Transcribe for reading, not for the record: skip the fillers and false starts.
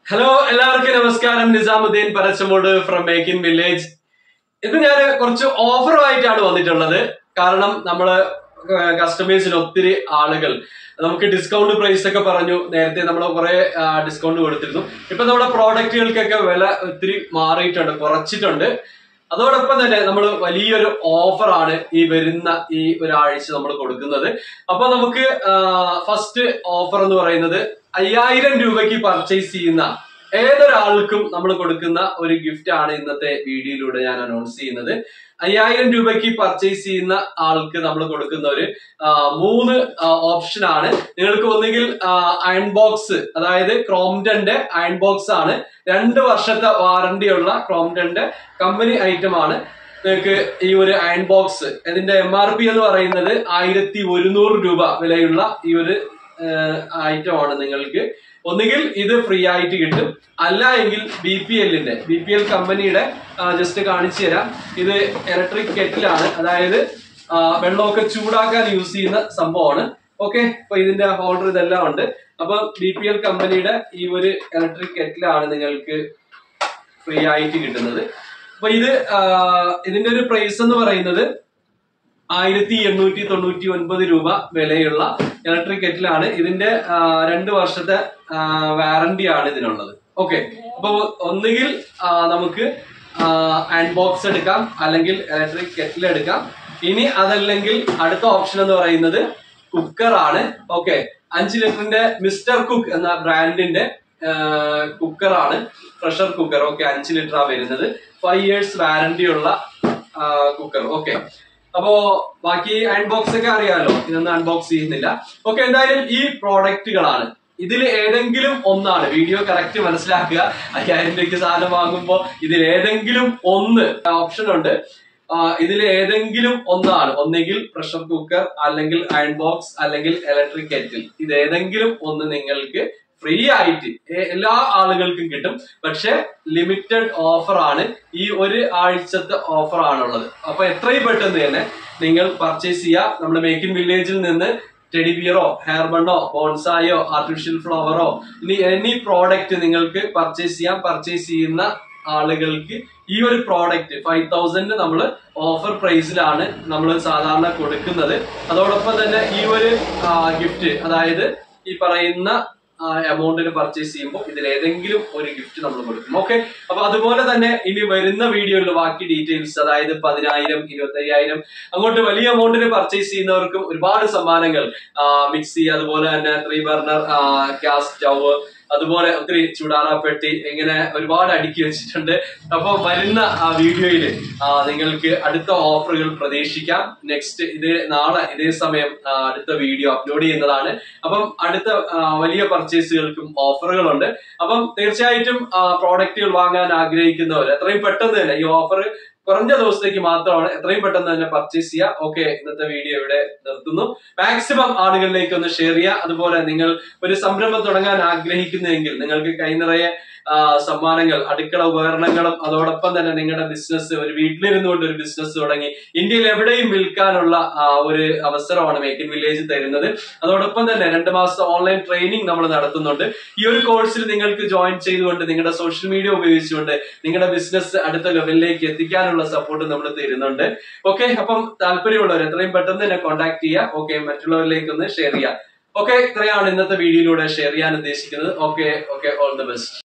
Hello എല്ലാവർക്കും നമസ്കാരം. Nizamuddin Parachamod from make in village. ഇത് ഞാൻ കുറച്ച് ഓഫറുമായിട്ടാണ് വന്നിട്ടുള്ളത്. കാരണം നമ്മള് കസ്റ്റമേഴ്സിന് ഒത്തിരി ആളുകൾ നമുക്ക് ഡിസ്കൗണ്ട് പ്രൈസ് ഒക്കെ പറഞ്ഞു. നേരത്തെ നമ്മൾ കുറെ ഡിസ്കൗണ്ട് കൊടുത്തിരുന്നു. ഇപ്പൊ നമ്മുടെ പ്രോഡക്റ്റുകൾക്കൊക്കെ വില ഒത്തിരി മാറിയിട്ടുണ്ട്, കുറച്ചിട്ടുണ്ട്. അതോടൊപ്പം തന്നെ നമ്മൾ വലിയൊരു ഓഫറാണ് ഈ വരുന്ന ഈ ഒരാഴ്ച നമ്മൾ കൊടുക്കുന്നത്. അപ്പൊ നമുക്ക് ഫസ്റ്റ് ഓഫർ എന്ന് പറയുന്നത് 5000 രൂപയ്ക്ക് പർച്ചേസ് ചെയ്യുന്ന ഏതൊരാൾക്കും നമ്മൾ കൊടുക്കുന്ന ഒരു ഗിഫ്റ്റ് ആണ് ഇന്നത്തെ വീഡിയോയിലൂടെ ഞാൻ അനൗൺസ് ചെയ്യുന്നത്. 5000 രൂപയ്ക്ക് പർച്ചേസ് ചെയ്യുന്ന ആൾക്ക് നമ്മൾ കൊടുക്കുന്ന ഒരു 3 ഓപ്ഷൻ ആണ്. നിങ്ങൾക്ക് ഒന്നുകിൽ അയൺ ബോക്സ്, അതായത് ക്രോംപ്ടന്റെ അയൺ ബോക്സ് ആണ്. 2 വർഷത്തെ വാറന്റി ഉള്ള ക്രോംപ്ടന്റെ കമ്പനി ഐറ്റം ആണ്. നിങ്ങൾക്ക് ഈ ഒരു അയൺ ബോക്സ്, ഇതിന്റെ MRP എന്ന് പറയുന്നത് 1100 രൂപ വിലയുള്ള ഈ ഒരു ഐറ്റം ആണ്. നിങ്ങൾക്ക് ഒന്നുകിൽ ഇത് ഫ്രീ ആയിട്ട് കിട്ടും, അല്ല എങ്കിൽ BPL കമ്പനിയുടെ ജസ്റ്റ് കാണിച്ചു തരാം. ഇത് ഇലക്ട്രിക് കെറ്റിലാണ്, അതായത് വെള്ളമൊക്കെ ചൂടാക്കാൻ യൂസ് ചെയ്യുന്ന സംഭവമാണ്. ഓക്കെ, അപ്പൊ ഇതിന്റെ ഹോൾഡർ ഇതെല്ലാം ഉണ്ട്. അപ്പൊ BPL കമ്പനിയുടെ ഈ ഒരു ഇലക്ട്രിക് കെറ്റിലാണ് നിങ്ങൾക്ക് ഫ്രീ ആയിട്ട് കിട്ടുന്നത്. അപ്പൊ ഇതിന്റെ ഒരു പ്രൈസ് എന്ന് പറയുന്നത് 1899 രൂപ വിലയുള്ള ഇലക്ട്രിക് കെറ്റിലാണ്. ഇതിന്റെ 2 വർഷത്തെ വാറന്റി ആണ് ഇതിനുള്ളത്. ഓക്കെ, അപ്പൊ ഒന്നുകിൽ നമുക്ക് അയൺ ബോക്സ് എടുക്കാം, അല്ലെങ്കിൽ ഇലക്ട്രിക് കെറ്റിൽ എടുക്കാം. ഇനി അതല്ലെങ്കിൽ അടുത്ത ഓപ്ഷൻ എന്ന് പറയുന്നത് കുക്കർ ആണ്. ഓക്കെ, 5 ലിറ്ററിന്റെ മിസ്റ്റർ കുക്ക് എന്ന ബ്രാൻഡിന്റെ കുക്കർ ആണ്, പ്രഷർ കുക്കർ. ഓക്കെ, 5 ലിറ്റർ ആ വരുന്നത്. 5 years വാറന്റി ഉള്ള കുക്കർ. ഓക്കെ, അപ്പോ ബാക്കി അയൺ ബോക്സ് ഒക്കെ അറിയാലോ, ഇതൊന്നും അൺബോക്സ് ചെയ്യുന്നില്ല. ഓക്കെ, എന്തായാലും ഈ പ്രോഡക്റ്റുകളാണ്. ഇതിൽ ഏതെങ്കിലും ഒന്നാണ്, വീഡിയോ കറക്റ്റ് മനസ്സിലാക്കുക. 5000 രൂപയ്ക്ക് സാധനം വാങ്ങുമ്പോൾ ഇതിൽ ഏതെങ്കിലും ഒന്ന് ഓപ്ഷൻ ഉണ്ട്. ഇതിൽ ഏതെങ്കിലും ഒന്നാണ്, ഒന്നെങ്കിൽ പ്രഷർ കുക്കർ, അല്ലെങ്കിൽ അയൺ ബോക്സ്, അല്ലെങ്കിൽ ഇലക്ട്രിക് കെറ്റിൽ. ഇത് ഏതെങ്കിലും ഒന്ന് നിങ്ങൾക്ക് ഫ്രീ ആയിട്ട് എല്ലാ ആളുകൾക്കും കിട്ടും. പക്ഷെ ലിമിറ്റഡ് ഓഫർ ആണ്, ഈ ഒരു ആഴ്ചത്തെ ഓഫർ ആണുള്ളത്. അപ്പൊ എത്രയും പെട്ടെന്ന് തന്നെ നിങ്ങൾ പർച്ചേസ് ചെയ്യുക. നമ്മുടെ മേക്ക് ഇൻ വില്ലേജിൽ നിന്ന് ടെഡി ബിയറോ, ഹെയർ ബണ്ണോ, ബോൺസായോ, ആർട്ടിഫിഷ്യൽ ഫ്ലവറോ, ഇനി എനി പ്രോഡക്റ്റ് നിങ്ങൾക്ക് പർച്ചേസ് ചെയ്യാം. പർച്ചേസ് ചെയ്യുന്ന ആളുകൾക്ക് ഈ ഒരു പ്രോഡക്റ്റ് 5000 നമ്മൾ ഓഫർ പ്രൈസിലാണ് നമ്മൾ സാധാരണ കൊടുക്കുന്നത്. അതോടൊപ്പം തന്നെ ഈ ഒരു ഗിഫ്റ്റ്, അതായത് ഈ പറയുന്ന എമൗണ്ടിന് പർച്ചേസ് ചെയ്യുമ്പോൾ ഇതിൽ ഏതെങ്കിലും ഒരു ഗിഫ്റ്റ് നമ്മൾ കൊടുക്കും. ഓക്കെ, അപ്പൊ അതുപോലെ തന്നെ ഇനി വരുന്ന വീഡിയോയിൽ ബാക്കി ഡീറ്റെയിൽസ്, അതായത് 10000, 25000 അങ്ങോട്ട് വലിയ എമൗണ്ടിന് പർച്ചേസ് ചെയ്യുന്നവർക്കും ഒരുപാട് സമ്മാനങ്ങൾ, മിക്സി, അതുപോലെ തന്നെ 3 ബർണർ ഗ്യാസ് സ്റ്റവ്, അതുപോലെ ഒത്തിരി ചുടാറാപ്പെട്ടി, ഇങ്ങനെ ഒരുപാട് അടുക്കി വെച്ചിട്ടുണ്ട്. അപ്പൊ വരുന്ന വീഡിയോയില് നിങ്ങൾക്ക് അടുത്ത ഓഫറുകൾ പ്രതീക്ഷിക്കാം. നെക്സ്റ്റ് നാളെ ഇതേ സമയം അടുത്ത വീഡിയോ അപ്ലോഡ് ചെയ്യുന്നതാണ്. അപ്പം അടുത്ത വലിയ പർച്ചേസുകൾക്കും ഓഫറുകളുണ്ട്. അപ്പം തീർച്ചയായിട്ടും പ്രോഡക്റ്റുകൾ വാങ്ങാൻ ആഗ്രഹിക്കുന്നവർ എത്രയും പെട്ടെന്ന് തന്നെ, ഈ ഓഫർ കുറഞ്ഞ ദിവസത്തേക്ക് മാത്രമാണ്, എത്രയും പെട്ടെന്ന് തന്നെ പർച്ചേസ് ചെയ്യുക. ഓക്കെ, ഇന്നത്തെ വീഡിയോ ഇവിടെ നിർത്തുന്നു. മാക്സിമം ആളുകളിലേക്ക് ഒന്ന് ഷെയർ ചെയ്യുക. അതുപോലെ നിങ്ങൾ ഒരു സംരംഭം തുടങ്ങാൻ ആഗ്രഹിക്കുന്നെങ്കിൽ നിങ്ങൾക്ക് കൈനിറയെ സമ്മാനങ്ങൾ, അടുക്കള ഉപകരണങ്ങളും, അതോടൊപ്പം തന്നെ നിങ്ങളുടെ ബിസിനസ്, ഒരു വീട്ടിലിരുന്നുകൊണ്ട് ഒരു ബിസിനസ് തുടങ്ങി ഇന്ത്യയിൽ എവിടെയും വിൽക്കാനുള്ള ഒരു അവസരമാണ് മേക്ക് ഇൻ വില്ലേജ് തരുന്നത്. അതോടൊപ്പം തന്നെ 2 മാസത്തെ ഓൺലൈൻ ട്രെയിനിങ് നമ്മൾ നടത്തുന്നുണ്ട്. ഈ ഒരു കോഴ്സിൽ നിങ്ങൾക്ക് ജോയിൻ ചെയ്തുകൊണ്ട് നിങ്ങളുടെ സോഷ്യൽ മീഡിയ ഉപയോഗിച്ചുകൊണ്ട് നിങ്ങളുടെ ബിസിനസ് അടുത്ത ലെവലിലേക്ക് എത്തിക്കാനുള്ള സപ്പോർട്ട് നമ്മൾ തരുന്നുണ്ട്. ഓക്കെ, അപ്പം താല്പര്യമുള്ളവർ എത്രയും പെട്ടെന്ന് തന്നെ കോൺടാക്ട് ചെയ്യുക. ഓക്കെ, മറ്റുള്ളവരിലേക്ക് ഒന്ന് ഷെയർ ചെയ്യുക. ഓക്കെ, ഇത്രയാണ് ഇന്നത്തെ വീഡിയോയിലൂടെ ഷെയർ ചെയ്യാൻ ഉദ്ദേശിക്കുന്നത്. Okay, all the best.